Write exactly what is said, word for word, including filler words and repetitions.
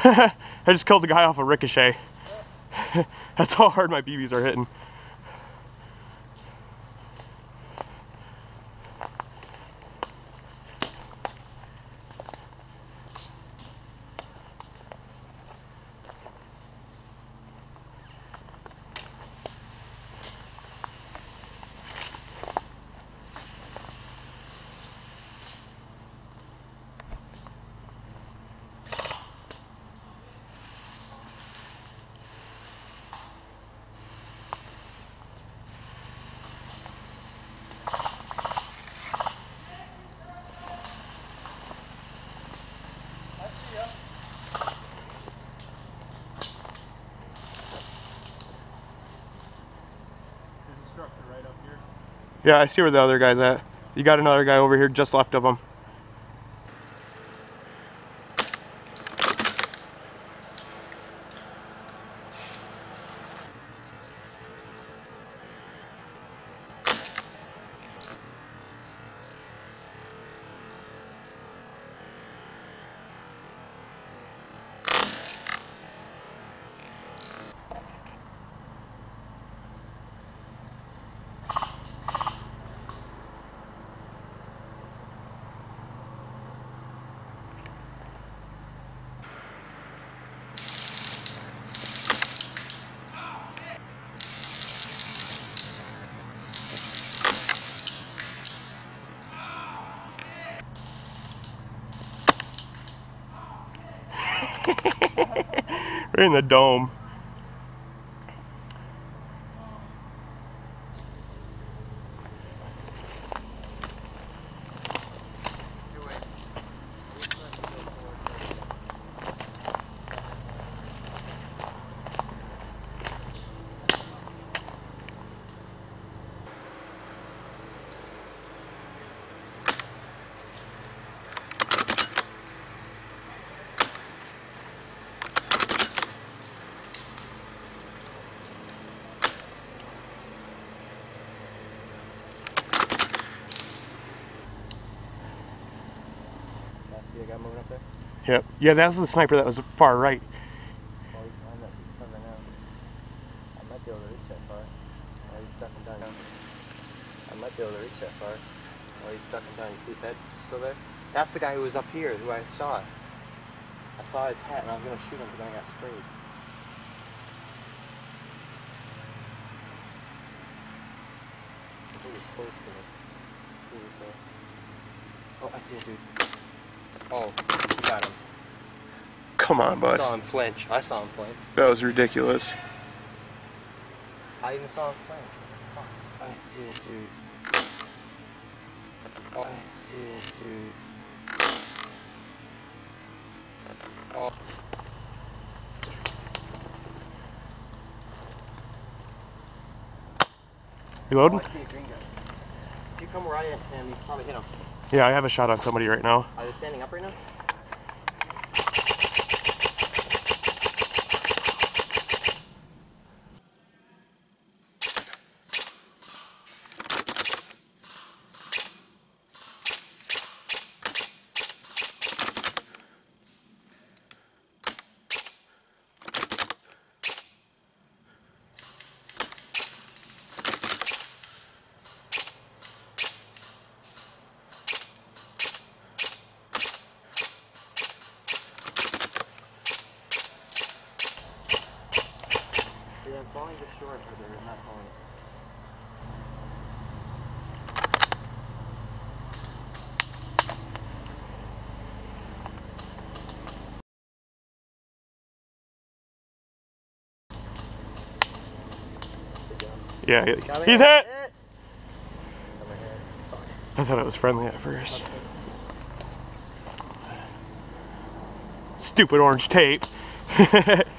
I just killed the guy off a ricochet. That's how hard my B Bs are hitting. Right up here. Yeah, I see where the other guy's at. You got another guy over here just left of him. Right in the dome. See the guy moving up there? Yep. Yeah, that was the sniper that was far right. Oh, he's on that cover now. I might be able to reach that far. Oh, he's stuck him down. I might be able to reach that far. Oh, he's stuck him down. You see his head still there? That's the guy who was up here, who I saw. I saw his hat and I was going to shoot him, but then I got sprayed. He was close to me. He was close. Oh, I see him, dude. Oh, you got him. Come on, bud. I saw him flinch. I saw him flinch. That was ridiculous. I even saw him flinch. Fuck. I see it, dude. Oh, I see it, dude. Oh. You loading? Oh, I see a green guy. If you come right at him, you can probably hit him. Yeah, I have a shot on somebody right now. Are they standing up right now? I'm falling just short, or they're not falling. Yeah, Coming he's in. hit! Hit. I thought it was friendly at first. Stupid orange tape.